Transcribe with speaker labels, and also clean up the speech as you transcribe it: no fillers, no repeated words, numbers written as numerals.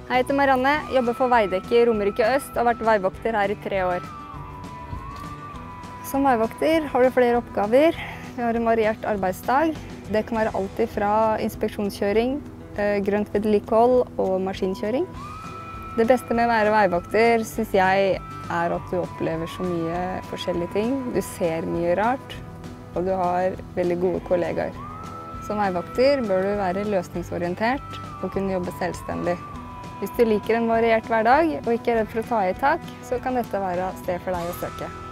Speaker 1: Jeg heter Marianne, jobber for Veidekke i Romerike Øst og har vært veivokter her i 3 år. Som veivokter har du flere oppgaver. Vi har en variert arbeidsdag. Det kan være alt fra inspeksjonskjøring, grønt vedlikehold og maskinkjøring. Det beste med å være veivokter synes jeg er at du opplever så mye forskjellige ting. Du ser mye rart, og du har veldig gode kollegaer. Som veivokter bør du være løsningsorientert og kunne jobbe selvstendig. Hvis du liker en variert hverdag og ikke er redd for å ta i tak, så kan dette være et sted for deg å søke.